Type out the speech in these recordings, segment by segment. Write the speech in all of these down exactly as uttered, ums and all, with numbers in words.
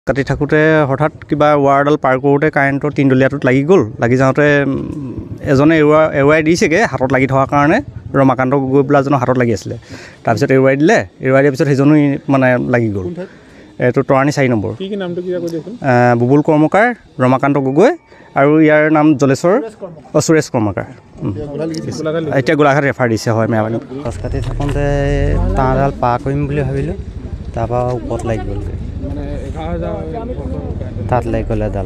কাটি থাকোঁতে হঠাৎ কিবা ৱাৰডাল পাৰ কৰোঁতে কাৰেণ্টৰ তিনদলীয়াটোত লাগি গ'ল লাগি যাওঁতে এজনে এৰুৱা এৰুৱাই দিছেগৈ হাতত লাগি থকাৰ কাৰণে ৰমাকান্ত গগৈ বোলা এজনৰ হাতত লাগি আছিলে তাৰপিছত এৰুৱাই দিলে এৰুৱাই দিয়াৰ পিছত সেইজনো মানে লাগি গ'ল এইটো তৰাণী চাৰি নম্বৰ কি কি নামটো কি কৈ দিয়কচোন বুবুল কৰ্মকাৰ ৰমাকান্ত গগৈ আৰু ইয়াৰ নাম জলেশ্বৰ অ সুৰেশ কৰ্মকাৰ এতিয়া গোলাঘাট ৰেফাৰ দিছে হয় মেৰাপানী গছ কাটি থাকোঁতে তাঁৰডাল পাৰ কৰিম বুলি ভাবিলোঁ তাৰপৰা ওপৰত লাগি গ'লগৈ তাত লাগি গ'লে এডাল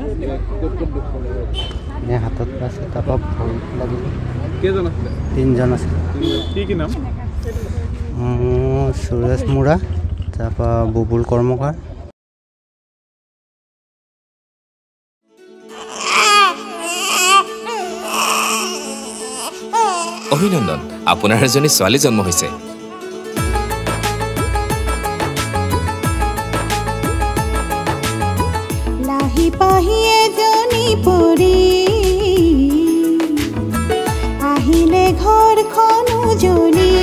এনে হাতত পাইছে তাৰপৰা ভৰিত লাগিল তিনিজন আছিলে কি কি নাম সুৰেশ মুৰা তাৰপৰা বুবুল কৰ্মকাৰ অভিনন্দন আপোনাৰ এজনী ছোৱালী জন্ম হৈছে লাহি পাহি এজনী পৰি আহিলে ঘৰখন উজলি